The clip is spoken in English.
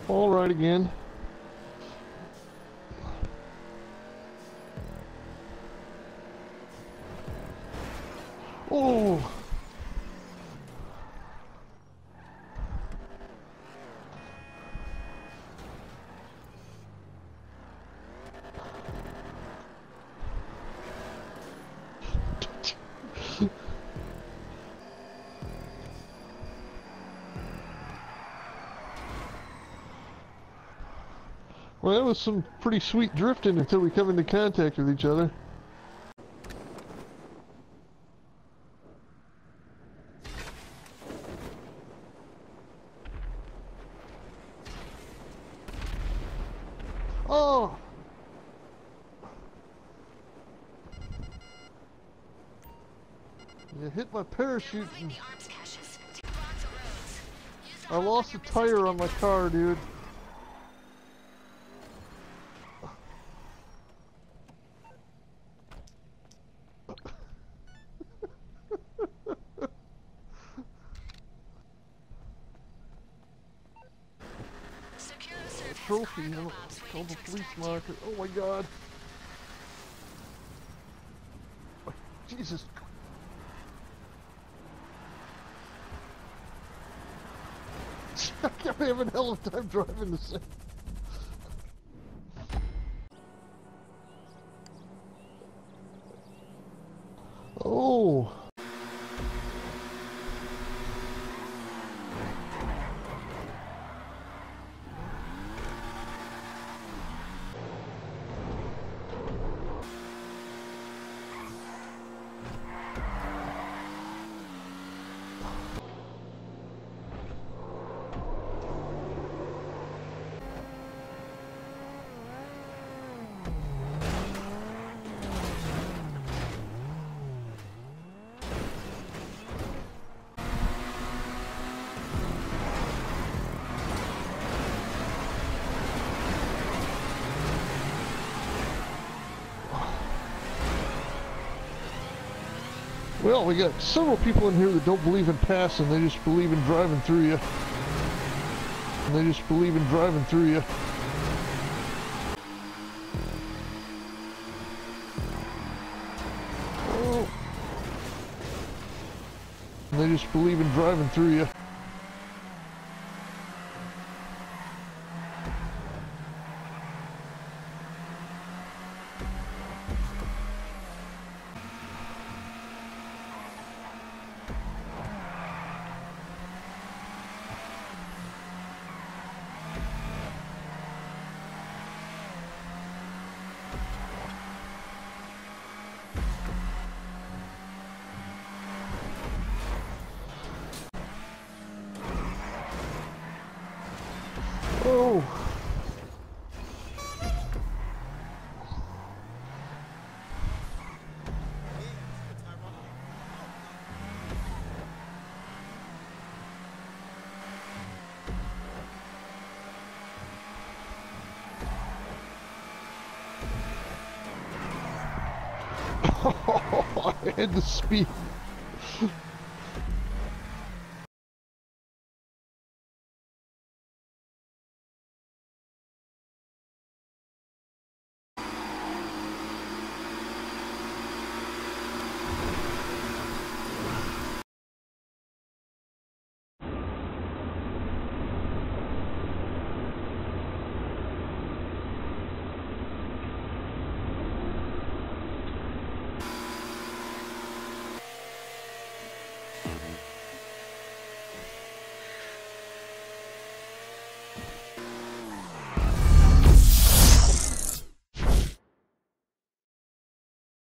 All right again. Oh! Well, that was some pretty sweet drifting until we come into contact with each other. Oh! You hit my parachute and I lost a tire on my car, dude. Trophy, called the police marker. Oh my god. Jesus. I'm having a hell of a time driving this thing. Oh. Well, we got several people in here that don't believe in passing, they just believe in driving through you. And they just believe in driving through you. Oh. And they just believe in driving through you. Oh! I had to speed